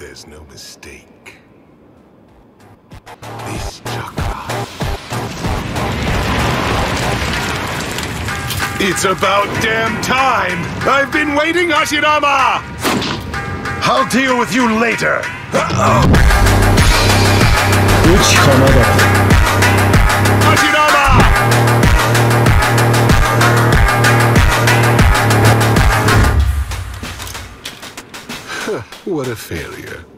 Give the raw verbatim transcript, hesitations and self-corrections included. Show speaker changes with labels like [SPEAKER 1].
[SPEAKER 1] there's no mistake. This chakra. It's about damn time! I've been waiting, Hashirama! I'll deal with you later! Hashirama! What a failure.